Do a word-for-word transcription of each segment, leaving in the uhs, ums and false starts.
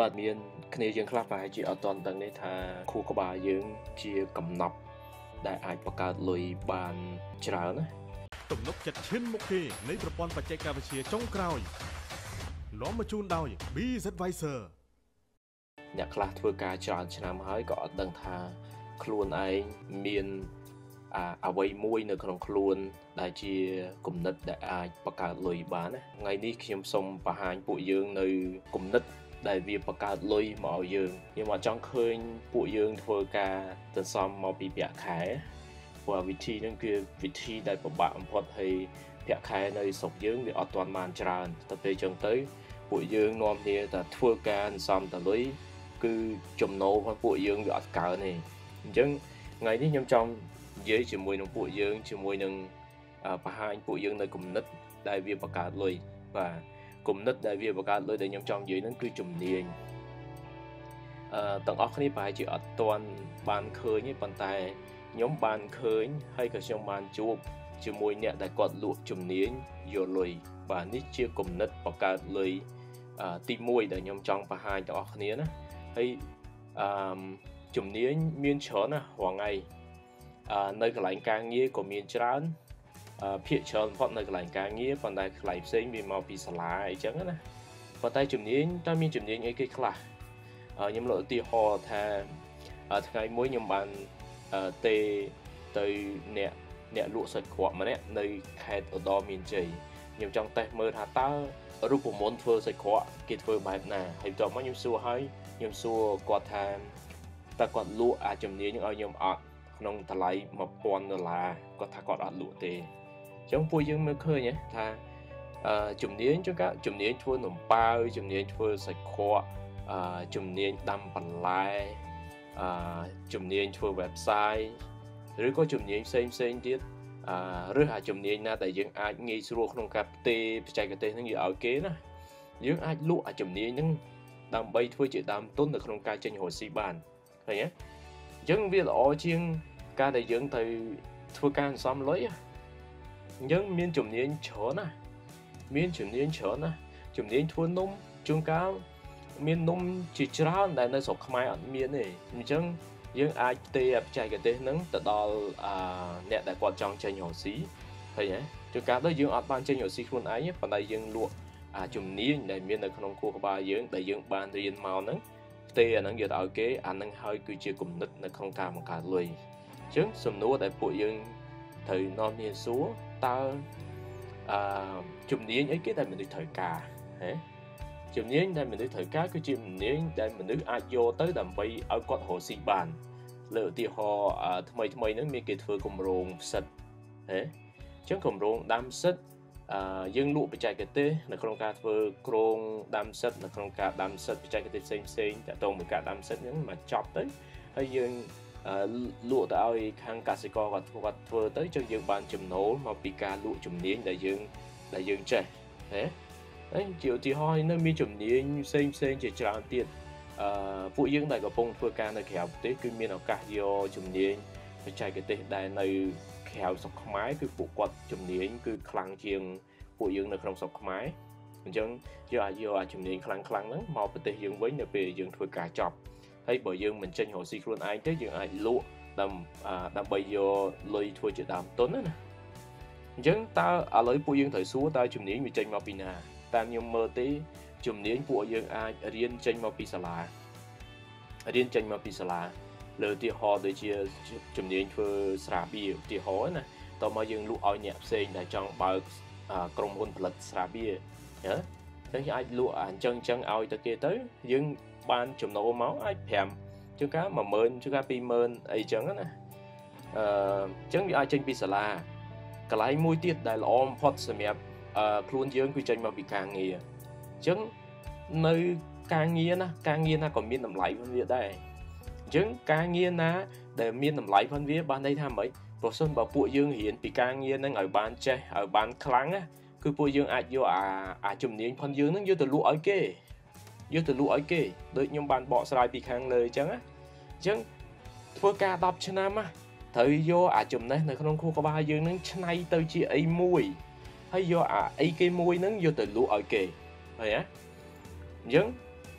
បាទមានគ្នាយើងខ្លះប្រហែលជាអត់ទាន់ដឹងទេថាខួរក្បាលយើងជាកំណប់ដែលអាចបង្កើតលុយបានច្រើនណាទំនុកចិត្តឈានមុខគេនៃប្រព័ន្ធបច្ចេកវិទ្យាចុងក្រោយនាំមកជូនដោយ BZvisor អ្នកខ្លះធ្វើការច្រើនឆ្នាំហើយក៏អត់ដឹងថាខ្លួនឯងមានអាអ្វីមួយនៅក្នុងខ្លួនដែលជាគំនិតដែលអាចបង្កើតលុយបានណាថ្ងៃនេះខ្ញុំសូមបង្ហាញពួកយើងនៅគំនិតដែលវាបង្កើតលុយមកឲ្យយើងខ្ញុំអត់ចង់ឃើញពួកយើងធ្វើការសន្សំមកពីប្រាក់ខែព្រោះវិធីហ្នឹងគឺវិធីដែលពិបាកបំផុតហើយប្រាក់ខែនៅស្រុកយើងវាអត់ទាន់បានច្រើនទៅពេលចឹងទៅពួកយើងនាំគ្នាតែធ្វើការសន្សំតលុយគឺចំណូលរបស់ពួកយើងវាអត់កើនទេអញ្ចឹងថ្ងៃនេះខ្ញុំចង់និយាយជាមួយនឹងពួកយើងជាមួយនឹងបង្ហាញពួកយើងនៅគំនិតដែលវាបង្កើតលុយបាទគំនិតដែលវាបង្កើតលុយដែលខ្ញុំចង់និយាយហ្នឹងគឺជំនាញអឺទាំងអស់គ្នាប្រហែលជាអត់ទាន់បានឃើញទេប៉ុន្តែខ្ញុំបានឃើញហើយក៏ខ្ញុំបានជួបជាមួយអ្នកដែលគាត់លក់ជំនាញយកលុយបាទនេះជាគំនិតបង្កើតលុយទីមួយដែលខ្ញុំចង់បង្ហាញទាំងអស់គ្នាណាហើយអឺជំនាញមានច្រើនណាស់រាល់ថ្ងៃនៅកន្លែងការងារក៏មានច្រើនភាគច្រើនបំផុតនៅកន្លែងការងារប៉ុន្តែកន្លែងផ្សេងវាមកពីសាលាអីចឹងណាប៉ុន្តែជំនាញតើមានជំនាញអីគេខ្លះខ្ញុំលើកឧទាហរណ៍ថាថ្ងៃមួយខ្ញុំបានទេទៅអ្នកអ្នកលក់សាច់ក្រកម្នាក់នៅខេត្តឧត្តរមានជ័យខ្ញុំចង់តេស្តមើលថាតើរូបមន្តធ្វើសាច់ក្រកគេធ្វើបែបណាហើយបន្ទាប់មកខ្ញុំសួរហើយខ្ញុំសួរគាត់ថាតើគាត់លក់អាជំនាញនឹងឲ្យខ្ញុំអត់ក្នុងតម្លៃmột nghìnដុល្លារគាត់ថាគាត់អត់លក់ទេអញ្ចឹងពួកយើងមើលឃើញថាជំនាញជួនកាលជំនាញធ្វើនំប៉ាវជំនាញធ្វើសាច់ក្រកជំនាញដាំបន្លែជំនាញធ្វើ website ឬក៏ជំនាញផ្សេងផ្សេងទៀតឬអាជំនាញណាដែលយើងអាចងាយស្រួលក្នុងការផ្ទេរបច្ចេកទេសហ្នឹងយកឲ្យគេណាយើងអាចលក់អាជំនាញហ្នឹងដើម្បីធ្វើជាដើមទុននៅក្នុងការចេញរកស៊ីបានឃើញទេអញ្ចឹងវាល្អជាងការដែលយើងទៅធ្វើការសន្សំលុយអញ្ចឹងមានជំនាញច្រើនណាមានជំនាញច្រើនណាជំនាញធ្វើនំជួនកាលមាននំជាច្រើនដែលនៅស្រុកខ្មែរអត់មានទេអញ្ចឹងយើងអាចផ្ទេរបច្ចេកទេសហ្នឹងទៅដល់អ្នកដែលគាត់ចង់ចេញរកស៊ីឃើញទេជួនកាលទៅយើងអត់បានចេញរកស៊ីខ្លួនឯងប៉ុន្តែយើងលក់ជំនាញដែលមាននៅក្នុងខួរក្បាលយើងដែលយើងបានរៀនមកហ្នឹងផ្ទេអាហ្នឹងយកទៅឲ្យគេអាហ្នឹងហើយគឺជាគំនិតនៅក្នុងការបង្កើតលុយអញ្ចឹងសំណួរដែលពួកយើងត្រូវនាំគ្នាសួរតើអឺជំនាញអីគេដែលមនុស្សត្រូវការហ៎ជំនាញដែលមនុស្សត្រូវការគឺជាជំនាញដែលមនុស្សអាចយកទៅដើម្បីឲ្យគាត់រកស៊ីបានលើឧទាហរណ៍ថ្មីថ្មីហ្នឹងមានគេធ្វើគម្រោងផ្សិតហ៎អញ្ចឹងគម្រោងដាំផ្សិតអឺយើងលក់បច្ចេកទេសនៅក្នុងការធ្វើគ្រោងដាំផ្សិតនៅក្នុងការដាំផ្សិតបច្ចេកទេសផ្សេងផ្សេងតាក់ទងមួយការដាំផ្សិតហ្នឹងមកចប់ទៅហើយយើងលក់ទៅឲ្យខាងកសិករគាត់គាត់ធ្វើទៅចឹងយើងបានចំណូលមកពីការលក់ជំនាញដែលយើងដែលយើងចេះហ៎ហើយជាឧទាហរណ៍នៅមានជំនាញផ្សេងផ្សេងជាច្រើនទៀតអឺពួកយើងដែលកំពុងធ្វើការនៅក្រៅប្រទេសគឺមានឱកាសយកជំនាញបច្ចេកទេសដែលនៅក្រៅស្រុកខ្មែរគឺពួកគាត់ជំនាញគឺខ្លាំងជាងពួកយើងនៅក្នុងស្រុកខ្មែរអញ្ចឹងយើងអាចយកអាជំនាញខ្លាំងខ្លាំងហ្នឹងមកប្រទេសយើងវិញនៅពេលយើងធ្វើការចប់ហើយបើយើងមិនចេញរកស៊ីខ្លួនឯងទេយើងអាចលក់ដើម្បីយកលុយធ្វើជាដើមទុនណាអញ្ចឹងតើឥឡូវពួកយើងត្រូវសួរតើជំនាញវាចេញមកពីណាតាមខ្ញុំមើលទេជំនាញពួកយើងអាចរៀនចេញមកពីសាលារៀនចេញមកពីសាលាលើឧទាហរណ៍ដូចជាជំនាញធ្វើស្រាបៀរឧទាហរណ៍ណាតោះមកយើងលក់ឲ្យអ្នកផ្សេងដែលចង់បើកក្រុមហ៊ុនផលិតស្រាបៀរហ៎យើងអាចលក់អញ្ចឹងអញ្ចឹងឲ្យទៅគេទៅយើងបានចំណូលមកអាចប្រាំជួនកាលមួយម៉ឺនជួនកាលពីរម៉ឺនអីចឹងណាអឺអញ្ចឹងវាអាចចេញពីសាលាកន្លែងមួយទៀតដែលល្អបំផុតសម្រាប់ខ្លួនយើងគឺចេញមកពីការងារអញ្ចឹងនៅការងារណាការងារណាក៏មានតម្លៃផងវាដែរអញ្ចឹងការងារណាដែលមានតម្លៃផងវាបានន័យថាម៉េចប្រសិនបើពួកយើងរៀនពីការងារហ្នឹងឲ្យបានចេះឲ្យបានខ្លាំងណាគឺពួកយើងអាចយកអាអាជំនាញផងយើងហ្នឹងយកទៅលក់ឲ្យគេយកទៅលក់ឲ្យគេដូចខ្ញុំបានបកស្រាយពីខាងលើអញ្ចឹងណាអញ្ចឹងធ្វើការដប់ឆ្នាំណាត្រូវយកអាចំណេះនៅក្នុងខួរក្បាលយើងហ្នឹងច្នៃទៅជាអីមួយហើយយកអាអីគេមួយហ្នឹងយកទៅលក់ឲ្យគេហើយណាអញ្ចឹង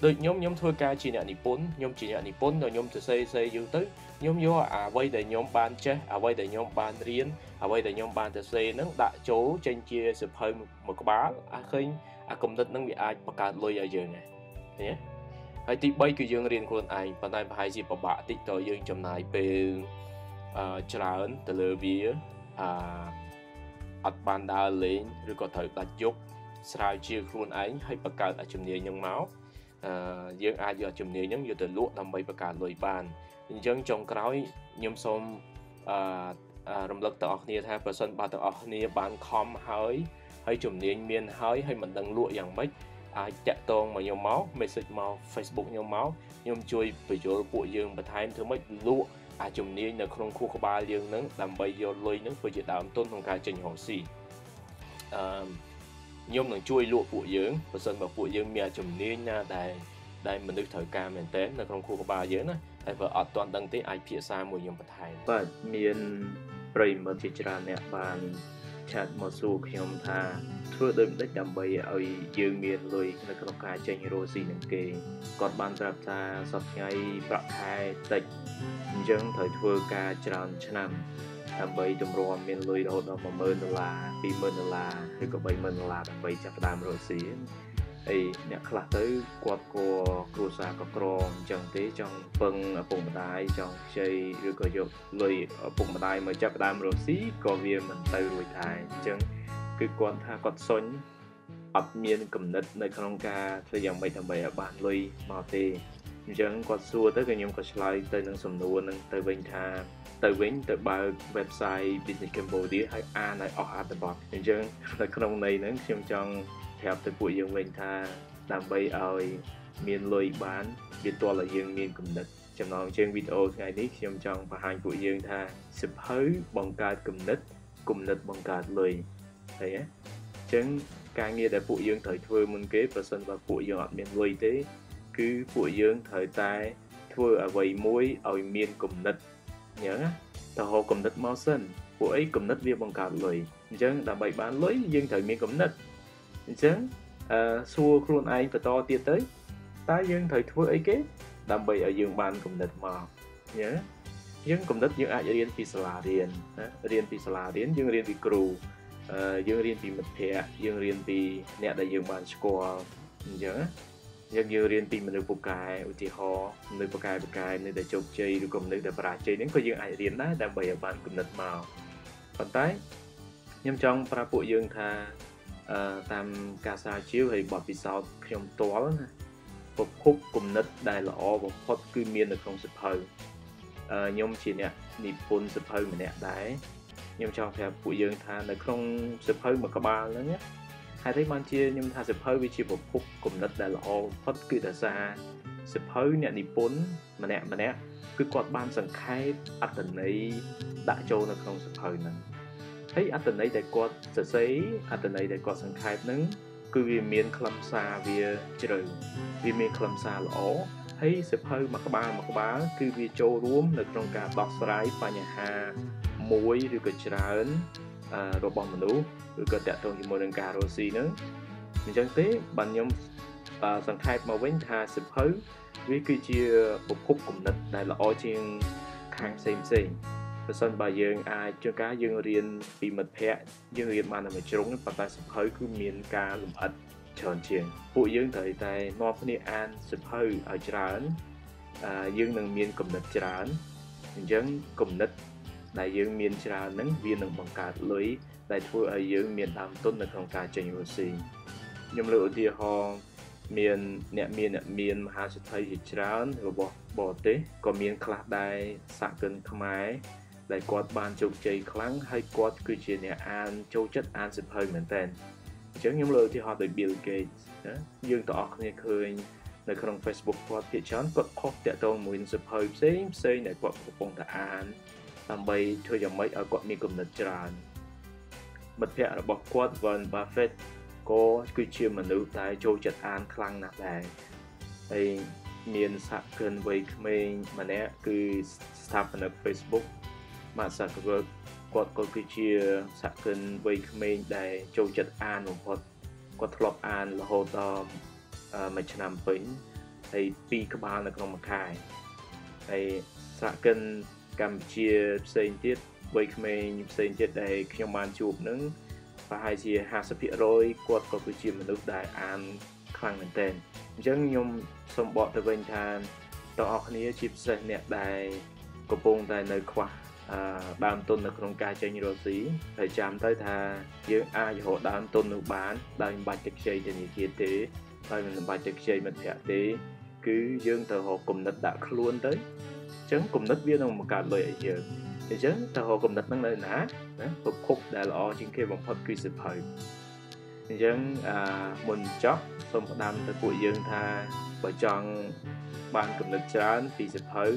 ដូចខ្ញុំខ្ញុំធ្វើការជាអ្នកនិពន្ធខ្ញុំជាអ្នកនិពន្ធដល់ខ្ញុំទៅសេសេយូរទៅខ្ញុំយកអ្វីដែលខ្ញុំបានចេះអ្វីដែលខ្ញុំបានរៀនអ្វីដែលខ្ញុំបានទៅសេហ្នឹងដាក់ចូលចេញជាសៀវភៅមួយក្បាលអាចឃើញអាគំនិតហ្នឹងវាអាចបង្កើតលុយឲ្យយើងដែរឃើញទេហើយទី3គឺយើងរៀនខ្លួនឯងប៉ុន្តែប្រហែលជាពិបាកតិចតើយើងចំណាយពេលអឺច្រើនទៅលើវាអឺអត់បានដើរលេងឬក៏ត្រូវដាច់យប់ស្រាវជ្រាវខ្លួនឯងហើយបង្កើតអាជំនាញហ្នឹងមកអឺយើងអាចយកជំនាញហ្នឹងយកទៅលក់ដើម្បីបង្កើតលុយបានអញ្ចឹងចុងក្រោយខ្ញុំសូមអឺរំលឹកដល់អ្នកគ្នាថាប្រសិនបើទាំងអស់គ្នាបានខំហើយហើយជំនាញមានហើយហើយមិនដឹងលក់យ៉ាងម៉េចអាចតាក់ទងមកខ្ញុំមក message មក Facebook ខ្ញុំមកខ្ញុំជួយបញ្យល់ពួកយើងបន្ថែមធ្វើម៉េចលក់អាជំនាញនៅក្នុងខួរក្បាលយើងហ្នឹងដើម្បីយកលុយហ្នឹងធ្វើជាដើមទុនក្នុងការចេញរកស៊ីអឺខ្ញុំនឹងជួយលក់ពួកយើងបើសិនបើពួកយើងមានជំនាញណាដែលដែលមនុស្សត្រូវការមែនទែននៅក្នុងខួរក្បាលយើងណាតែបើអត់ទាន់ដឹងទេអាចភាសាមួយខ្ញុំបន្ថែមបាទមានប្រិយមិត្តជាច្រើនអ្នកបានឆាតមកសួរខ្ញុំថាធ្វើដូចម្តេចដើម្បីឲ្យយើងមានលុយនៅក្នុងការចេញរកស៊ីនឹងគេគាត់បានប្រាប់ថាសប្តាហ៍ថ្ងៃប្រាក់ខែតិចអញ្ចឹងត្រូវធ្វើការច្រើនឆ្នាំដើម្បីតម្រាំមានលុយរហូតដល់ một nghìnដុល្លារ ពីរម៉ឺនដុល្លារឬក៏ ba mươiដុល្លារដើម្បីចាប់ផ្ដើមរកស៊ីហើយអ្នកខ្លះទៅគាត់ក៏គ្រួសារក៏ក្រអញ្ចឹងទេចង់ពឹងឪពុកម្ដាយចង់ខ្ចីឬក៏យកលុយឪពុកម្ដាយមកចាប់ផ្ដើមរកស៊ីក៏វាមិនទៅរួចដែរអញ្ចឹងគឺគាត់ថាគាត់សុញអត់មានគំនិតនៅក្នុងការធ្វើយ៉ាងម៉េចដើម្បីឲ្យបានលុយមកទេអញ្ចឹងគាត់សួរទៅក៏ខ្ញុំក៏ឆ្លើយទៅនឹងសំណួរនឹងទៅវិញថាទៅវិញទៅបើក website Business Cambodia ហើយអានឲ្យអស់អត្ថបទអញ្ចឹងនៅក្នុងន័យហ្នឹងខ្ញុំចង់ប្រាប់ទៅពួកយើងវិញថាដើម្បីឲ្យមានលុយបានវាទាល់តែយើងមានគំនិតចំណងជើងវីដេអូថ្ងៃនេះខ្ញុំចង់បង្ហាញពួកយើងថាសិភៅបង្កើតគំនិតគំនិតបង្កើតលុយឃើញទេអញ្ចឹងការងារដែលពួកយើងត្រូវធ្វើមុនគេប្រសិនបើពួកយើងអត់មានលុយទេគឺពួកយើងត្រូវតែធ្វើអ្វីមួយឲ្យមានគំនិតអញ្ចឹងណាតើហៅគំនិតមកសិនពួកអីគំនិតវាបង្កើតលុយអញ្ចឹងដើម្បីបានលុយយើងត្រូវមានគំនិតអញ្ចឹងអឺសួរខ្លួនឯងបន្តទៀតទៅតើយើងត្រូវធ្វើអីគេដើម្បីឲ្យយើងបានគំនិតមកអញ្ចឹងយើងគំនិតយើងអាចរៀនពីសាលារៀនណារៀនពីសាលារៀនយើងរៀនពីគ្រូអឺយើងរៀនពីមិត្តភ័ក្តិយើងរៀនពីអ្នកដែលយើងបានស្គាល់អញ្ចឹងយើងយើងរៀនពីមនុស្សពូកែឧទាហរណ៍មនុស្សពូកែពូកែនៅតែជោគជ័យឬក៏មនុស្សដែលបរាជ័យហ្នឹងក៏យើងអាចរៀនដែរដើម្បីឲ្យបានគំនិតមកប៉ុន្តែខ្ញុំចង់ប្រាប់ពួកយើងថាអឺតាមការស្រាវជ្រាវហើយបទពិសោធន៍ខ្ញុំផ្ទាល់ណាប្រភពគំនិតដែលល្អបំផុតគឺមាននៅក្នុងសៀវភៅអឺខ្ញុំជាអ្នកនិពន្ធសៀវភៅម្នាក់ដែរខ្ញុំចង់ប្រាប់ពួកយើងថានៅក្នុងសៀវភៅមួយក្បាលហ្នឹងណាហើយតែបានជាខ្ញុំថាសៀវភៅវាជាប្រភពគំនិតដែលល្អបំផុតគឺដោយសារសៀវភៅអ្នកនិពន្ធម្នាក់ម្នាក់គឺគាត់បានសង្ខេបអត្ថន័យដាក់ចូលនៅក្នុងសៀវភៅហ្នឹងហើយអត្ថន័យដែលគាត់សរសេរអត្ថន័យដែលគាត់សង្ខេបហ្នឹងគឺវាមានខ្លឹមសារវាជ្រៅវាមានខ្លឹមសារល្អហើយសៀវភៅមួយក្បាលមួយក្បាលគឺវាចូលរួមនៅក្នុងការដោះស្រាយបញ្ហាមួយឬក៏ច្រើនរបស់មនុស្សឬក៏តាក់ទងជាមួយនឹងការរកស៊ីហ្នឹងអញ្ចឹងទេបានខ្ញុំសង្ខេបមកវិញថាសៀវភៅវាគឺជាប្រភពគំនិតដែលល្អជាងខាងផ្សេងផ្សេងប្រសិនបើយើងអាចជាការយើងរៀនពីមិត្តភ័ក្តិយើងរៀនបានតែមួយជ្រុងប៉ុន្តែសៀវភៅគឺមានការលម្អិតច្រើនជាងពួកយើងត្រូវតែនាំគ្នាអានសៀវភៅឲ្យច្រើនយើងនឹងមានគំនិតច្រើនអញ្ចឹងគំនិតដែលយើងមានច្រើនហ្នឹងវានឹងបង្កើតលុយដែលធ្វើឲ្យយើងមានដើមទុននៅក្នុងការចេញរកស៊ីខ្ញុំលើកឧទាហរណ៍មានអ្នកមានអ្នកមានមហាសេដ្ឋីជាច្រើនរបស់បរទេសក៏មានខ្លះដែរសហគមន៍ខ្មែរដែលគាត់បានជោគជ័យខ្លាំងហើយគាត់គឺជាអ្នកអានចូលចិត្តអានសៀវភៅមែនតើអញ្ចឹងខ្ញុំលើកឧទាហរណ៍ដោយ Bill Gates ណាយើងទាំងអស់គ្នាឃើញនៅក្នុង Facebook គាត់ភាគច្រើនគាត់ផុសតាក់ទងមួយនឹងសៀវភៅផ្សេងផ្សេងដែលគាត់កំពុងតែអានដើម្បីធ្វើយ៉ាងម៉េចឲ្យគាត់មានគំនិតច្រើនមិត្តភ័ក្តិរបស់គាត់ Warren Buffett ក៏គឺជាមនុស្សដែលចូលចិត្តអានខ្លាំងណាស់ដែរហើយមានសហគ្រិនវ័យក្មេងម្នាក់គឺស្ថាបនិក Facebook Mark Zuckerberg គាត់ក៏គឺជាសហគ្រិនវ័យក្មេងដែលចូលចិត្តអានបំផុតគាត់ធ្លាប់អានរហូតដល់មួយឆ្នាំពេញ hay pi các bạn là không một khai hay xã cân Campuchia xây tiết với mình xây tiết đây khi mà chụp nứng và hai chia hai sắp hiện rồi quật có cái chuyện mình được đại an khăn mình tên chẳng nhung xong bỏ tới bên than tao học này chip xây nè đại có bông tại nơi khoa ban tuần được trong ca chơi như đồ xí phải chạm tới thà giữa ai họ đang tuần được bán đang bài trực chơi trên những thế đây mình bài trực chơi mình sẽ thế cứ dương tờ họ cùng đất đã luôn tới chẳng cùng đất viên ông một cả lời giờ thì chẳng tờ họ cùng đất năng lời ná phục khúc đã lo trên kia bằng phật quy sự thời thì chẳng mình chót xong một năm tới buổi dương tha bởi chọn ban cùng đất chán vì sự thời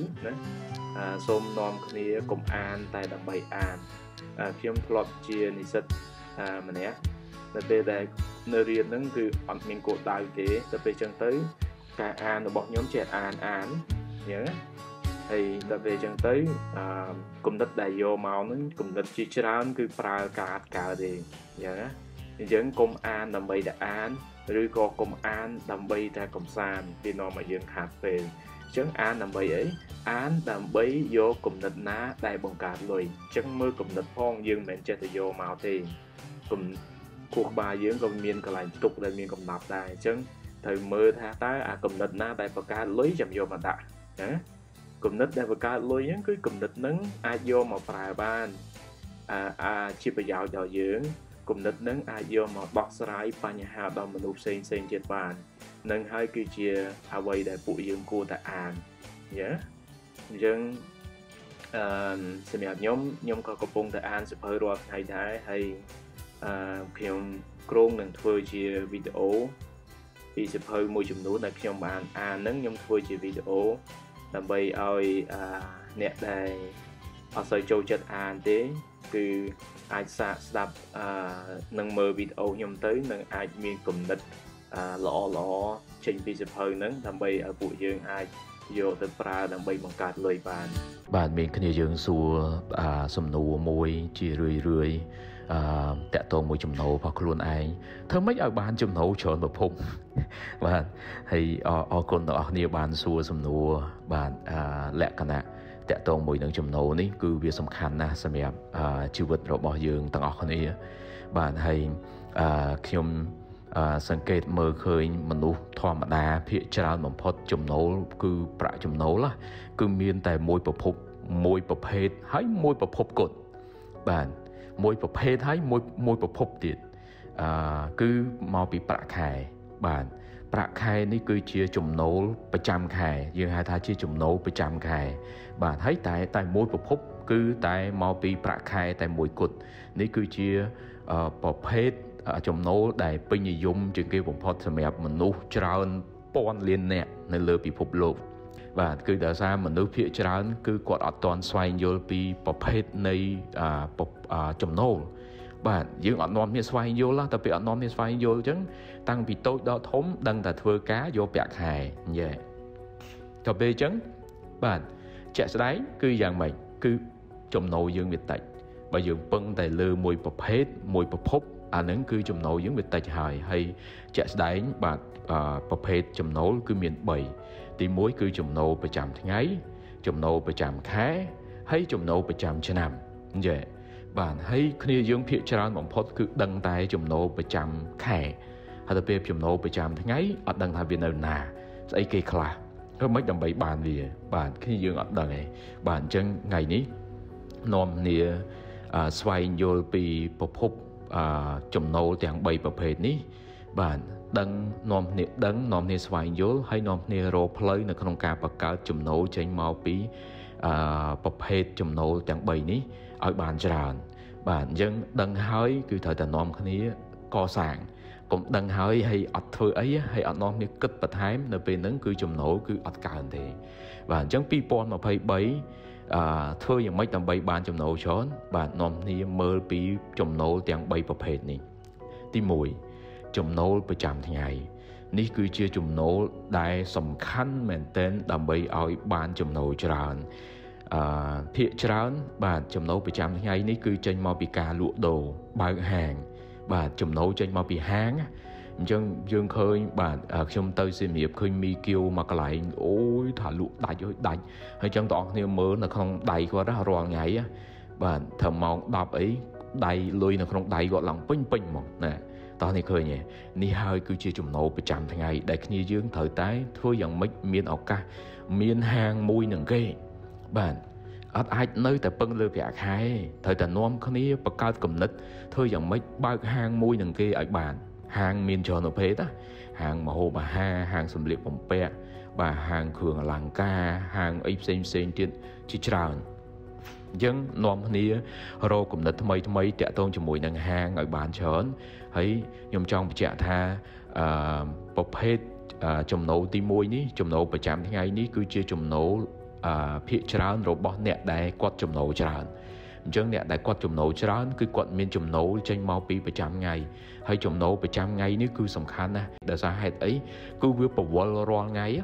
xôm nòm kia cùng an tại đầm bầy an khi ông plot chia thì rất mà nè là về đây nơi riêng nóคือ ọt មាន គោលដៅ ទេ ទៅ ពេល ចឹង ទៅ ការ អាន របស់ ខ្ញុំ ចេះ អាន អាន ចឹង ហើយ ទៅ ពេល ចឹង ទៅ អឺ គំនិត ដែល យក មក ហ្នឹង គំនិត ជា ច្រើន គឺ ប្រើ ការ កើត ទេ ចឹង ណា អញ្ចឹង កុំ អាន ដើម្បី តែ អាន ឬ ក៏ កុំ អាន ដើម្បី តែ កំសាន្ត ពី នាំ ឲ្យ យើង ខាត ពេល អញ្ចឹង អាន ដើម្បី អី អាន ដើម្បី យក គំនិត ណា ដែល បង្កើត លុយ អញ្ចឹង មើល គំនិត ផង យើង មិន ចេះ តែ យក មក ទេ គំ គូក្បាលយើងក៏មានកន្លែងទុកដែលមានកំណត់ដែរអញ្ចឹងត្រូវមើលថាតើអាគំនិតណាដែលបង្កើតលុយចាំយកមកដាក់ណាគំនិតដែលបង្កើតលុយហ្នឹងគឺគំនិតហ្នឹងអាចយកមកប្រើបានអាអាជាប្រយោជន៍ដល់យើងគំនិតហ្នឹងអាចយកមកដោះស្រាយបញ្ហាដល់មនុស្សផ្សេងផ្សេងទៀតបាននឹងហើយគឺជាអ្វីដែលពួកយើងគួរតែអានណាអញ្ចឹងអឺសម្រាប់ខ្ញុំខ្ញុំក៏កំពុងតែអានសៀវភៅរាល់ថ្ងៃដែរហើយខ្ញុំគ្រោងនឹងធ្វើជាវីដេអូពីសៀវភៅមួយចំនួនដែលខ្ញុំបានអានហ្នឹងខ្ញុំធ្វើជាវីដេអូដើម្បីឲ្យអ្នកដែលអត់សូវចូលចិត្តអានទេគឺអាចសាកស្ដាប់នឹងមើលវីដេអូខ្ញុំទៅនឹងអាចមានគំនិតល្អល្អចេញពីសៀវភៅហ្នឹងដើម្បីឲ្យពួកយើងអាចយកទៅប្រើដើម្បីបង្កើតលុយបានបាទមានគ្នាយើងសួរសំណួរមួយជារឿយរឿយអឺតាក់ទងមួយចំណូលរបស់ខ្លួនឯងធ្វើម៉េចឲ្យបានចំណូលច្រើនប្រភពបាទហើយអរគុណដល់អ្នកគ្នាបានសួរសំណួរបាទលក្ខណៈតាក់ទងមួយនឹងចំណូលនេះគឺវាសំខាន់ណាស់សម្រាប់ជីវិតរបស់យើងទាំងអស់គ្នាបាទហើយខ្ញុំសង្កេតមើលឃើញមនុស្សធម្មតាភាគច្រើនបំផុតចំណូលគឺប្រាក់ចំណូលគឺមានតែមួយប្រភពមួយប្រភេទហើយមួយប្រភពគត់បាទមួយប្រភេទហើយមួយមួយប្រភពទៀតអឺគឺមកពីប្រាក់ខែបាទប្រាក់ខែនេះគឺជាចំណូលប្រចាំខែយើងហៅថាជាចំណូលប្រចាំខែបាទហើយតែតែមួយប្រភពគឺតែមកពីប្រាក់ខែតែមួយគត់នេះគឺជាប្រភេទចំណូលដែលពេញនិយមជាងគេបំផុតសម្រាប់មនុស្សច្រើនពាន់លាននាក់នៅលើពិភពលោកបាទគឺដោយសារមនុស្សភាគច្រើនគឺគាត់អត់ទាន់ស្វែងយល់ពីប្រភេទនៃចំណូលបាទយើងអត់នាំគ្នាស្វែងយល់តែពេលអត់នាំគ្នាស្វែងយល់អញ្ចឹងតាំងពីតូចដល់ធំដឹងតែធ្វើការយកប្រាក់ខែយេទៅពេលអញ្ចឹងបាទជាក់ស្ដែងគឺយ៉ាងម៉េចគឺចំណូលយើងវាតិចបើយើងពឹងតែលើមួយប្រភេទមួយប្រភពអាហ្នឹងគឺចំណូលយើងវាតិចហើយហើយជាក់ស្ដែងបាទប្រភេទចំណូលគឺមានបីទីមួយគឺចំណូលប្រចាំថ្ងៃចំណូលប្រចាំខែហើយចំណូលប្រចាំឆ្នាំយេបាទហើយគ្នាយើងភាគច្រើនបំផុតគឺដឹងតែចំណូលប្រចាំខែហើយទៅពេលចំណូលប្រចាំថ្ងៃអត់ដឹងថាវានៅណាស្អីគេខ្លះធ្វើម៉េចដើម្បីបានវាបាទគ្នាយើងអត់ដឹងទេបាទអញ្ចឹងថ្ងៃនេះនាំគ្នាស្វែងយល់ពីប្រភពចំណូលទាំងបីប្រភេទនេះបាទដឹងនាំគ្នាដឹងនាំគ្នាស្វែងយល់ហើយនាំគ្នារកផ្លូវនៅក្នុងការបង្កើតចំណូលចេញមកពីប្រភេទចំណូលទាំងបីនេះឲ្យបានច្រើនបាទអញ្ចឹងដឹងហើយគឺត្រូវតែនាំគ្នាកសាងកុំដឹងហើយហើយអត់ធ្វើអីហើយអត់នាំគ្នាគិតបន្ថែមនៅពេលហ្នឹងគឺចំណូលគឺអត់កើនទេបាទអញ្ចឹងពីរពាន់ម្ភៃបីអឺធ្វើយ៉ាងម៉េចដើម្បីបានចំណូលច្រើនបាទនាំគ្នាមើលពីចំណូលទាំងបីប្រភេទនេះទីមួយចំណូលប្រចាំថ្ងៃនេះគឺជាចំណូលដែលសំខាន់មែនទែនដើម្បីឲ្យបានចំណូលច្រើនអឺភាគច្រើនបាទចំណូលប្រចាំថ្ងៃនេះគឺចេញមកពីការលក់ដូរបើកហាងបាទចំណូលចេញមកពីហាង chân dương khơi bạn trong tới xem hiệp khơi mi kêu mà cái lại ôi thả lụ đại ơi đại hay chân tọt như mơ là không đầy qua đó rồi ngày á bạn thầm mong đọc ấy đầy lùi là không đầy gọi lòng pinh pinh một nè tao này khơi nhỉ ni hơi cứ chia chùm nổ bị chạm thằng ngày để khi dương thời tái thôi dần mấy miền ốc ca miền hàng mùi nằng ghê bạn ở ai nơi tại bưng lừa việc hay thời tàn nom khơi ní bậc cao cầm nứt thôi dần mấy bao hàng mùi nằng ghê ở bạn hàng miền tròn ở phía đó hàng mà hồ bà ha hàng sầm liệp bồng pe bà hàng khường làng ca hàng ấy xem xem trên chỉ tràn dân nom nia rô cũng nứt mấy mấy trẻ tôn cho mùi nằng hàng ở bàn chớn thấy nhom trong trẻ tha bọc hết chùm nấu tim môi ní chùm nấu phải chạm thế ngay ní cứ chia chùm nấu phía tràn rồi bỏ nẹt đai quạt chùm nấu tràn chân nẹt đai quạt chùm nấu tràn cứ quạt miền chùm nấu trên mau pi phải chạm ngay hay chùm nấu phải chạm ngay ní cứ sầm khăn nè để ra hết ấy cứ với bảo vợ roa ngay á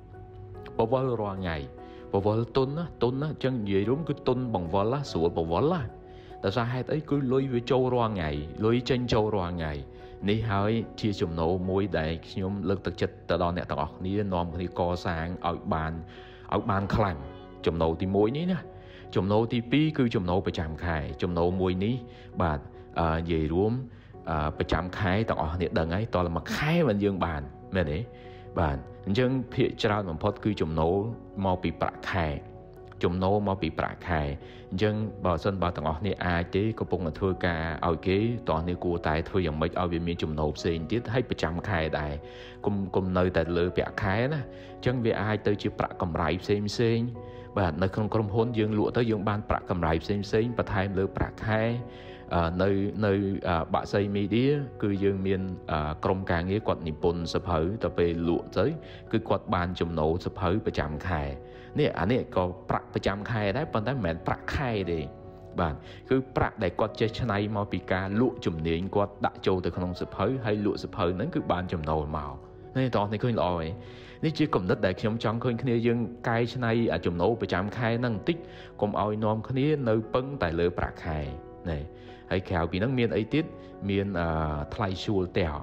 bảo vợ roa ngày bảo vợ tôn á tôn á chân gì đúng cứ tôn bằng vợ lá sủa bảo vợ lá tại sao hai ấy cứ lôi với châu roa ngày lôi trên châu roa ngày ní hơi chia chùm nấu môi để nhóm lực thực chất từ đó nè tao ní nom thì co sang ở bàn ở bàn khăn chùm nấu thì môi ní nè chùm nấu thì pi cứ chùm nấu phải chạm khai chùm nấu môi ní bạn về đúng phải chạm khai tao nè đằng ấy toàn là mặc khai bên dương bàn mẹ đấy bạn chân phía trao một phút cứ chùm nấu mau bị bạc khai chùm nấu mau bị bạc khai chân bảo sân bảo tao nè ai chứ có bông là thưa cả ở cái toàn này của tài thôiอย่างmấy ở bên miền chùm nấu xin tiết hay phải chạm khai đại cùng cùng nơi tại lừa bạc khai nè chân vì ai tới chỉ bạc cầm rải xem xem bạn nơi không có hôn dương lụa tới dương ban bạc cầm rải xem xem và thay lừa bạc khai nơi nơi bạn xây mi đĩa cứ dương miền công càng nghĩa quạt niệm bồn sập hở tập về lụa tới cứ quạt bàn chùm nấu sập hở phải chạm khai nè anh ấy có bạc phải chạm khai đấy còn đấy mẹ bạc khai đi bạn cứ bạc để quạt chơi chân này mau bị ca lụa chùm nến quạt đại châu từ không sập hở hay lụa sập hở nó cứ bàn chùm nấu màu nên toàn thì khơi lòiนี่chỉ cùng đất đại trong trong khơi kia dương cai chân này ở chùm nấu phải chạm khai năng tích cùng ao nom kia nơi bưng tại lửa bạc khai này hay khéo vì năng miền ấy tiết miền thay chùa tèo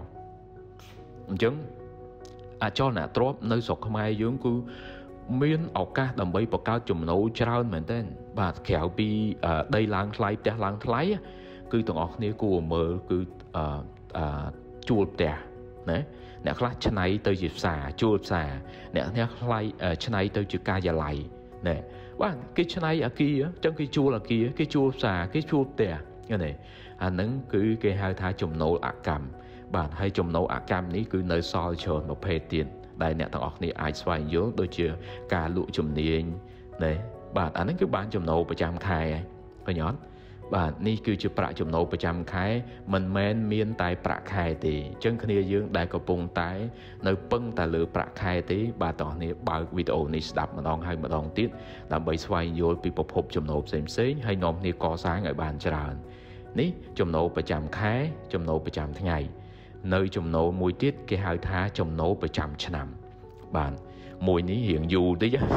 chứng à cho nè trop nơi sọc không ai dương cứ miền ảo ca đầm bay bọc cao chùm nấu trao mình tên và khéo vì đây lang thay tè lang thay cứ tổng óc này của mở cứ chùa tè đấy nè khác chân này tới dịp xả chùa xả nè khác chân này tới chữ ca giả lại nè và cái chân này ở kia trong cái chùa là kia cái chùa xả cái chùa tè cái này anh nâng cứ cái hai thái chùm nấu ạc cam bạn hay chùm nấu ạc cam ní cứ nơi soi chờ một phê tiền đại nè thằng ọc ní ai xoay nhớ đôi chưa cả lụa chùm ní này bạn anh cứ bán chùm nấu phải chăm khai phải nhón bạn ní cứ chụp bạc chùm nấu phải chăm khai mình men miên tại bạc khai thì chân kia dương đại cầu bùng tái nơi bưng tại lửa bạc khai tí bà tỏ ní bao video ní đập mà đong hay mà đong tiết làm bởi xoay vô bị bộc hộp chùm nấu xem xế hay nôm ní co sáng ở bàn tràn ní chùm nấu phải chạm khai chùm nấu phải chạm tháng ngày nơi chùm nấu mùi tiết cái hai thá chùm nấu phải chạm chân nằm bạn mùi ní hiện dù đấy chứ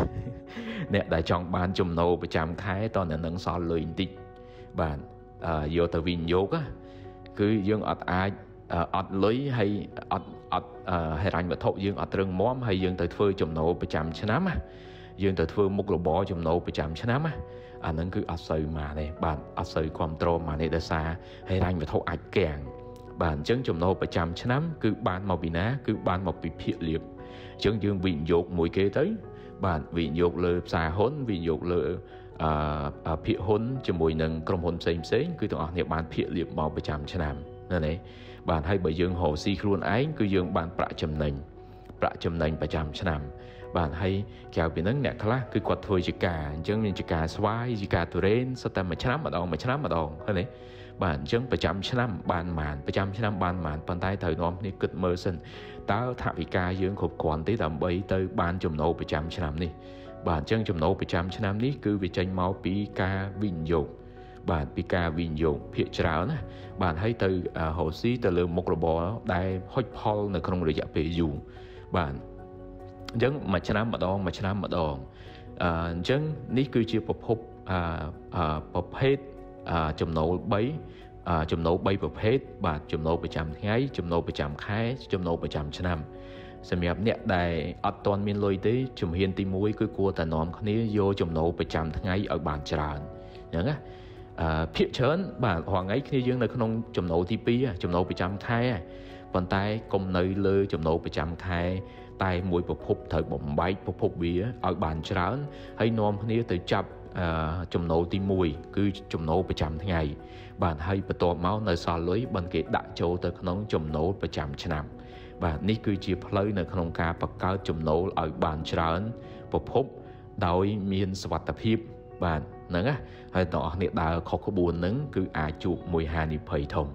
nè đại trong bàn chùm nấu phải chạm khai toàn là nâng so lười tí bạn vô từ viên vô á cứ dương ọt ai ọt lưới hay ọt ọt hay ranh vật thụ dương ọt rừng móm hay dương từ phơi chùm nấu phải chạm chân nắm á dương từ phơi mục lỗ bó chùm nấu phải chạm chân nắm á anh nâng cứ ọt sợi mà này bạn ọt sợi control mà này đã xa hay ranh vật thụ ạch kèng bạn chân chùm nấu phải chạm chân nắm cứ ban màu bị ná cứ ban màu bị phiệt liệp chân dương vị dột mùi kế tới bạn vị dột lơ xa hốn vị dột lơ phiệt hốn cho mùi nâng trong hôn xem xế cứ tụi họ bạn phiệt liệp màu phải chạm chân nắm nên này bạn hay bởi dương hồ si luôn ái cứ dương bạn bạ chầm nành bạ chầm nành phải chạm chân nắm bạn hay kéo bị nâng nẹt khá cứ quạt thôi chỉ cả chân mình chỉ cả xoay chỉ cả tụi rên sao ta mà chấm mà đòn mà chấm mà đòn thế này bạn chân phải chấm chấm bàn màn phải chấm chấm bàn màn bàn tay thời nom này cực mơ sinh tao thả bị ca dương khục quản tí tầm bấy tới ban chùm nấu phải chấm chấm đi bạn chân chùm nấu phải chấm chấm đi cứ bị tranh máu bị ca bình dục bạn bị ca bình dục phía trào nè bạn hay từ hồ sĩ từ lượng một bò đai hot pol là không được dạy về dù bạn chân mà chấm mà đòn mà chấm mà đòn chân ní cứ chia bộc hộp bộc hết chùm nấu bấy ចំណូល3ប្រភេទបាទចំណូលប្រចាំថ្ងៃចំណូលប្រចាំខែចំណូលប្រចាំឆ្នាំសម្រាប់អ្នកដែលអត់ទាន់មានលុយទេជំហានទីមួយគឺគួរតែនាំគ្នាយកចំណូលប្រចាំថ្ងៃឲ្យបានច្រើនអញ្ចឹងណាអឺភាគច្រើនបាទរាល់ថ្ងៃគ្នាយើងនៅក្នុងចំណូលទីពីរចំណូលប្រចាំខែប៉ុន្តែកុំនៅលើចំណូលប្រចាំខែតែមួយប្រភពត្រូវបំបែកប្រភពវាឲ្យបានច្រើនហើយនាំគ្នាទៅចាប់ចំណូលទីមួយគឺចំណូលប្រចាំថ្ងៃបាទហើយបន្ទាប់មកនៅសល់លុយបានគេដាក់ចូលទៅក្នុងចំណូលប្រចាំឆ្នាំបាទនេះគឺជាផ្លូវនៅក្នុងការបង្កើតចំណូលឲ្យបានច្រើនប្រភពដោយមានសុវត្ថិភាពបាទហ្នឹងណាហើយតើអ្នកដើរខុសក្បួនហ្នឹងគឺអាចជួបមួយហានិភ័យធំ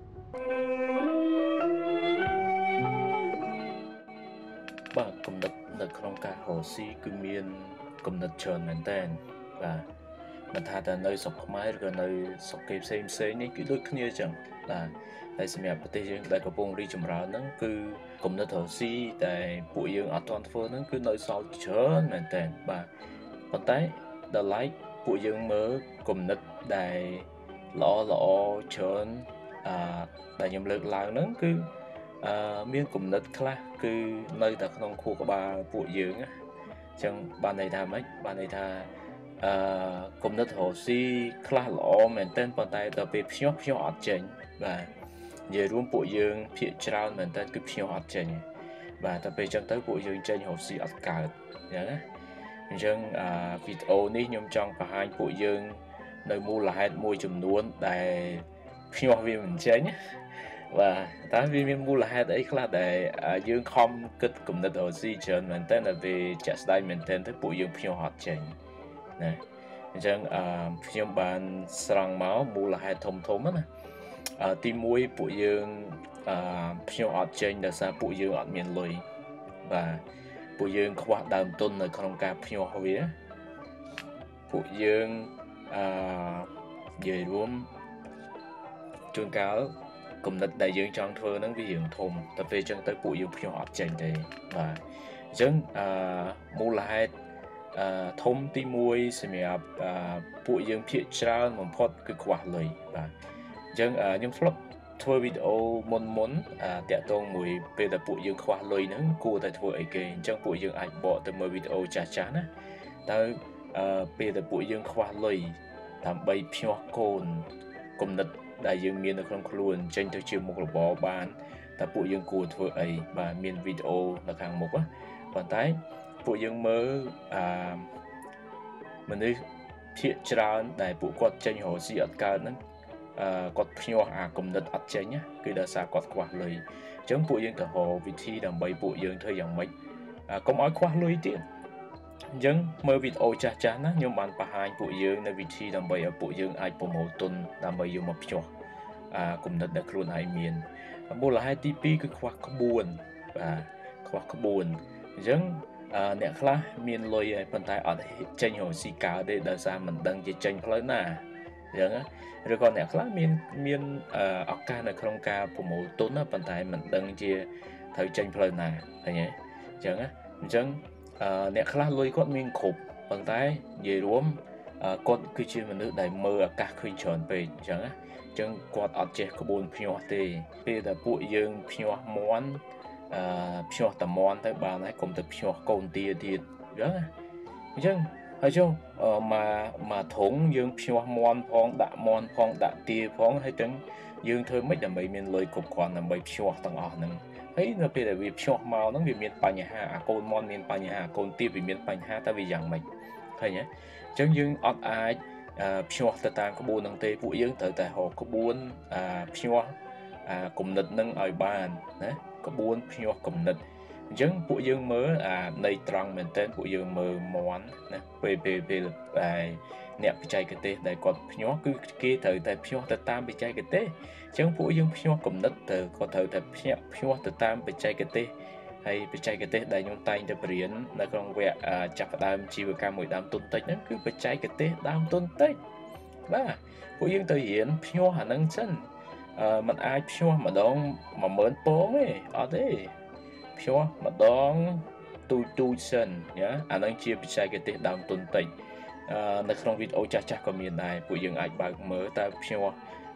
បាទគំនិតនៅក្នុងការរកស៊ីគឺមានគំនិតច្រើនមែនតើបាទមិនថាតែនៅស្រុកខ្មែរឬក៏នៅស្រុកគេផ្សេងផ្សេងនេះគឺដូចគ្នាចឹងបាទតែសម្រាប់ប្រទេសយើងដែលកំពុងរីកចម្រើនហ្នឹងគឺគំនិតរកស៊ីតែពួកយើងអត់ទាន់ធ្វើហ្នឹងគឺនៅសល់ច្រើនមែនតើបាទប៉ុន្តែដល់ឡែកពួកយើងមើលគំនិតដែលល្អល្អច្រើនអឺដែលខ្ញុំលើកឡើងហ្នឹងគឺអឺមានគំនិតខ្លះគឺនៅតែក្នុងខួរក្បាលពួកយើងណាអញ្ចឹងបានន័យថាម៉េចបានន័យថាអឺគំនិតរកស៊ីខ្លះល្អមែនទែនប៉ុន្តែដល់ពេលភ្ញាស់ភ្ញាស់អត់ចេញបាទនិយាយរួមពួកយើងភាគច្រើនមែនទែនគឺភ្ញាស់អត់ចេញបាទតែពេលអញ្ចឹងទៅពួកយើងចេញរកស៊ីអត់កើតអញ្ចឹងណាអញ្ចឹងអាវីដេអូនេះខ្ញុំចង់បង្ហាញពួកយើងនៅមូលហេតុមួយចំនួនដែលភ្ញាស់វាមិនចេញបាទតើវាមានមូលហេតុអីខ្លះដែលយើងខំគិតគំនិតរកស៊ីច្រើនមែនទែនតែពេលចាក់ស្ដែងមែនទែនទៅពួកយើងភ្ញាស់អត់ចេញណាអញ្ចឹងអឺខ្ញុំបានស្រង់មកមូលហេតុធំធំណាអឺទីមួយពួកយើងអឺភ្ញាក់អត់ចេញដោយសារពួកយើងអត់មានលុយបាទពួកយើងខ្វះដើមទុននៅក្នុងការភ្ញាក់វាពួកយើងអឺនិយាយរួមជួនកាលគំនិតដែលយើងចង់ធ្វើហ្នឹងវារឿងធំតែពេលអញ្ចឹងទៅពួកយើងភ្ញាក់អត់ចេញទេបាទអញ្ចឹងអឺមូលហេតុអឺធំទីមួយសម្រាប់អឺពួកយើងភាគច្រើនបំផុតគឺខ្វះលុយបាទអញ្ចឹងខ្ញុំធ្លាប់ធ្វើវីដេអូមុនមុនតាក់ទងមួយពេលដែលពួកយើងខ្វះលុយហ្នឹងគួរតែធ្វើអីគេអញ្ចឹងពួកយើងអាចបកទៅមើលវីដេអូចាស់ចាស់ណាតើអឺពេលដែលពួកយើងខ្វះលុយដើម្បីភ្ញាក់កូនគំនិតដែលយើងមាននៅក្នុងខ្លួនចេញទៅជាមុខរបរបានតើពួកយើងគួរធ្វើអីបាទមានវីដេអូនៅខាងមុខណាប៉ុន្តែពួកយើងមើលអឺមនុស្សភាគច្រើនដែលពួកគាត់ចេញរកស៊ីអត់កើតហ្នឹងអឺគាត់ភ្ញាក់អាគំនិតអត់ចេញណាគឺដោយសារគាត់ខ្វះលុយអញ្ចឹងពួកយើងទៅរកវិធីដើម្បីពួកយើងធ្វើយ៉ាងម៉េចកុំឲ្យខ្វះលុយទៀតអញ្ចឹងមើលវីដេអូចាស់ចាស់ណាខ្ញុំបានបង្ហាញពួកយើងនៅវិធីដើម្បីឲ្យពួកយើងអាចប្រមូលទុនដើម្បីយកមកភ្ញាក់អាគំនិតដែលខ្លួនឯងមានមូលហេតុទីពីរគឺខ្វះក្បួនបាទខ្វះក្បួនអញ្ចឹងអ្នកខ្លះមានលុយហើយប៉ុន្តែអត់ចេញរកស៊ីកើតទេដោយសារមិនដឹងជាចេញផ្លូវណាអញ្ចឹងឬក៏អ្នកខ្លះមានមានឱកាសនៅក្នុងការប្រមូលទុនណាប៉ុន្តែមិនដឹងជាត្រូវចេញផ្លូវណាឃើញទេអញ្ចឹងណាអញ្ចឹងអ្នកខ្លះលុយគាត់មានគ្រប់ប៉ុន្តែនិយាយរួមគាត់គឺជាមនុស្សដែលមើលឱកាសឃើញច្រើនពេកអញ្ចឹងណាអញ្ចឹងគាត់អត់ចេះក្បួនភ្ញាស់ទេពេលដែលពួកយើងភ្ញាស់មន់អឺភ្ញាស់តមន់ទៅបានហើយកុំទៅភ្ញាស់កូនទាទៀតអញ្ចឹងណាអញ្ចឹងហើយចុះមកមកធុងយើងភ្ញាស់មន់ផងដាក់មន់ផងដាក់ទាផងហើយទាំងយើងធ្វើម៉េចដើម្បីមានលុយគ្រប់គ្រាន់ដើម្បីភ្ញាស់ទាំងអស់ហ្នឹងហើយនៅពេលដែលវាភ្ញាស់មកហ្នឹងវាមានបញ្ហាអាកូនមន់មានបញ្ហាអាកូនទាវាមានបញ្ហាតើវាយ៉ាងម៉េចឃើញទេអញ្ចឹងយើងអត់អាចភ្ញាស់ទៅតាមក្បួនហ្នឹងទេពួកយើងត្រូវតែរកក្បួនភ្ញាស់គំនិតហ្នឹងឲ្យបានណាក្បួនភ្ញាស់គំនិតអញ្ចឹងពួកយើងមើលអានៃត្រង់មែនតើពួកយើងមើលមន់ណាពេលពេលពេលអ្នកបច្ចេកទេសដែលគាត់ភ្ញាស់គឺគេត្រូវតែភ្ញាស់ទៅតាមបច្ចេកទេសអញ្ចឹងពួកយើងភ្ញាស់គំនិតទៅគាត់ត្រូវតែភ្ញាក់ភ្ញាស់ទៅតាមបច្ចេកទេសហើយបច្ចេកទេសដែលខ្ញុំតែងតែបរៀននៅក្នុងវគ្គចាប់ផ្ដើមជីវកម្មមួយដើមទុនតិចហ្នឹងគឺបច្ចេកទេសដើមទុនតិចបាទពួកយើងទៅរៀនភ្ញាស់អាហ្នឹងសិនអឺมันអាចភ្ញាស់ម្ដងមួយម៉ឺនពងទេអត់ទេភ្ញាស់ម្ដងទូចទូចសិនណាអាហ្នឹងជាបច្ចេកទេសដើមទុនតិចអឺនៅក្នុងវីដេអូចាស់ចាស់ក៏មានដែរពួកយើងអាចបើកមើលតើភ្ញាស់អ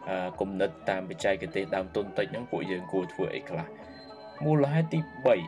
គំនិតតាមបច្ចេកទេសដើមទុនតិចហ្នឹងពួកយើងគួរធ្វើអីខ្លះមូលហេតុទី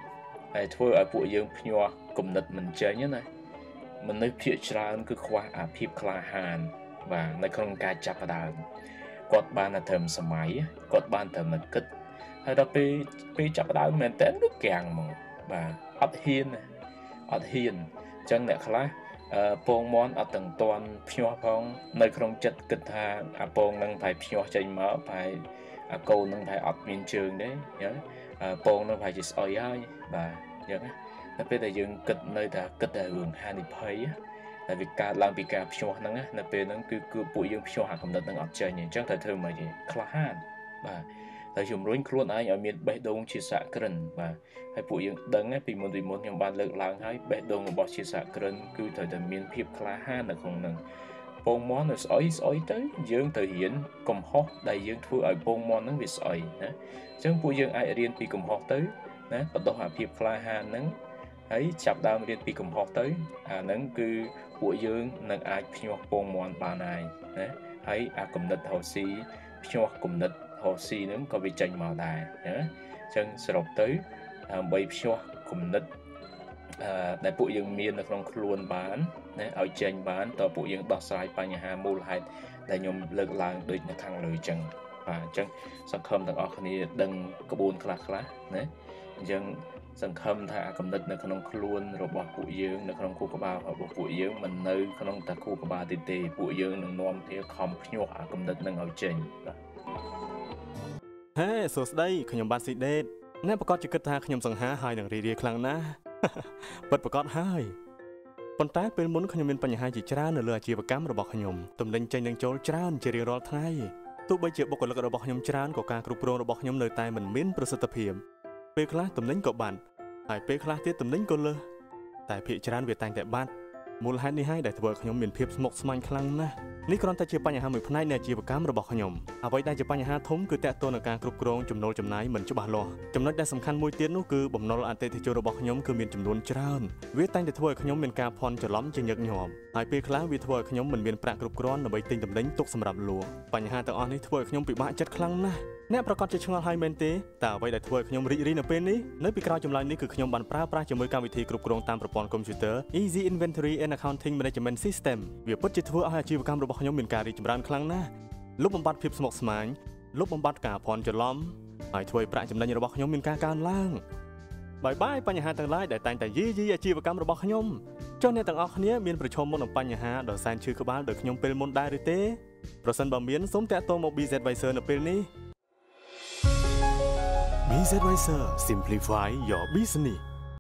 3ដែលធ្វើឲ្យពួកយើងភ្ញាក់គំនិតមិនចេញណាមនុស្សភាគច្រើនគឺខ្វះអាភាពក្លាហានបាទនៅក្នុងការចាប់ផ្ដើមគាត់បានតែត្រឹមសម័យគាត់បានត្រឹមតែគិតហើយដល់ពេលពេលចាប់ផ្ដើមមែនតើគឺកាំងហ្មងបាទអត់ហ៊ានអត់ហ៊ានអញ្ចឹងអ្នកខ្លះពងមន់អត់ទាំងតន់ភ្ញាក់ផងនៅក្នុងចិត្តគិតថាអាពងនឹងប្រហែលភ្ញាក់ចេញមកប្រហែលអាកូននឹងប្រហែលអត់មានជើងទេអញ្ចឹងពងនឹងប្រហែលជាស្អុយហើយបាទអញ្ចឹងណានៅពេលដែលយើងគិតនៅតែគិតតែរឿងហានិភ័យតែវាកើតឡើងពីការភ្ញាក់ហ្នឹងណានៅពេលហ្នឹងគឺគឺពួកយើងភ្ញាក់អាកំណត់ហ្នឹងអត់ចេញអញ្ចឹងត្រូវធ្វើមកក្លាហានបាទតែជំរុញខ្លួនឯងឲ្យមានបេះដូងជាសហគ្រិនបាទហើយពួកយើងដឹងពីមុនពីមុនខ្ញុំបានលើកឡើងហើយបេះដូងរបស់ជាសហគ្រិនគឺត្រូវតែមានភាពក្លាហាននៅក្នុងហ្នឹងពងមន់នៅស្អុយស្អុយទៅយើងត្រូវរៀនកំហុសដែលយើងធ្វើឲ្យពងមន់ហ្នឹងវាស្អុយណាអញ្ចឹងពួកយើងអាចរៀនពីកំហុសទៅណាបដោះអាភាពក្លាហានហ្នឹងហើយចាប់ដើមរៀនពីកំហុសទៅអាហ្នឹងគឺពួកយើងនឹងអាចភ្ញាក់ពងមន់បានហើយណាហើយអាគំនិតហោស៊ីភ្ញាក់គំនិតហោស៊ីហ្នឹងក៏វាចេញមកដែរណាអញ្ចឹងសរុបទៅដើម្បីភ្ញាក់គំនិតអឺដែលពួកយើងមាននៅក្នុងខ្លួនបានណាឲ្យចេញបានតើពួកយើងដោះស្រាយបញ្ហាមូលហេតុដែលខ្ញុំលើកឡើងដូចនៅខាងលើអញ្ចឹងបាទអញ្ចឹងសង្ឃឹមទាំងអស់គ្នាដឹងក្បួនខ្លះខ្លះណាអញ្ចឹងសង្ឃឹមថាអាគំនិតនៅក្នុងខ្លួនរបស់ពួកយើងនៅក្នុងខួរក្បាលរបស់ពួកយើងមិននៅក្នុងតែខួរក្បាលទេទេពួកយើងនឹងនាំគ្នាខំភ្ញាក់អាគំនិតនឹងឲ្យចេញបាទហេសួស្ដីខ្ញុំបាទស៊ីដេតអ្នកប្រកាសជាគិតថាខ្ញុំសង្ហាហើយនឹងរីករាយខ្លាំងណាស់ពិតប្រកបហើយប៉ុន្តែពេលមុនខ្ញុំមានបញ្ហាជាច្រើននៅលើអាជីវកម្មរបស់ខ្ញុំទំនិញចេញនឹងចូលច្រើនជារៀងរាល់ថ្ងៃទោះបីជាបុគ្គលិករបស់ខ្ញុំច្រើនក៏ការគ្រប់គ្រងរបស់ខ្ញុំនៅតែមិនមានប្រសិទ្ធភាពពេលខ្លះទំនិញក៏បាត់ហើយពេលខ្លះទៀតទំនិញក៏លើសតែភាគច្រើនវាតែងតែបាត់មូលហេតុនេះហើយដែលធ្វើឲ្យខ្ញុំមានភាពស្មុគស្មាញខ្លាំងណាស់នេះគ្រាន់តែជាបញ្ហាមួយផ្នែកនៃអាជីវកម្មរបស់ខ្ញុំអ្វីដែលជាបញ្ហាធំគឺតាក់ទងនឹងការគ្រប់គ្រងចំណូលចំណាយមិនច្បាស់លាស់ចំណុចដែលសំខាន់មួយទៀតនោះគឺបំណុលអតិថិជនរបស់ខ្ញុំគឺមានចំនួនច្រើនវាតែងតែធ្វើឲ្យខ្ញុំមានការភ័ន្តច្រឡំជាញឹកញាប់ហើយពេលខ្លះវាធ្វើឲ្យខ្ញុំមិនមានប្រាក់គ្រប់គ្រាន់ដើម្បីទិញទំនិញទុកសម្រាប់លក់បញ្ហាទាំងអស់នេះធ្វើឲ្យខ្ញុំពិបាកចិត្តខ្លាំងណាស់អ្នកប្រកាសជាឆ្ងល់ហើយមែនទេតើអ្វីដែលធ្វើឲ្យខ្ញុំរីករាយនៅពេលនេះនៅពីក្រោយចម្លើយនេះគឺខ្ញុំបានប្រើប្រាស់ជាមួយកម្មវិធីគ្រប់គ្រងតាមប្រព័ន្ធកុំព្យូទ័រ Easy Inventory and Accounting Management System វាពិតជាធ្វើឲ្យអាជីវកម្មរបស់ខ្ញុំមានការរីកចម្រើនខ្លាំងណាស់លុបបំបាត់ភាពស្មុគស្មាញលុបបំបាត់ការភ័ន្តច្រឡំហើយធ្វើឲ្យប្រាក់ចំណេញរបស់ខ្ញុំមានការកើនឡើងបាយបាយបញ្ហាទាំងឡាយដែលតែងតែយីយីអាជីវកម្មរបស់ខ្ញុំចុះអ្នកទាំងអស់គ្នាមានប្រឈមមុខនឹងបញ្ហាដ៏សែនឈឺក្បាលដូចខ្ញុំពេលមុនដែរឬទេប្រសិនបើមានសូមតាក់ទងមក ប៊ី ហ្សេដ Advisor នៅពេលនេះ ប៊ី ហ្សេដ Advisor Simplify your business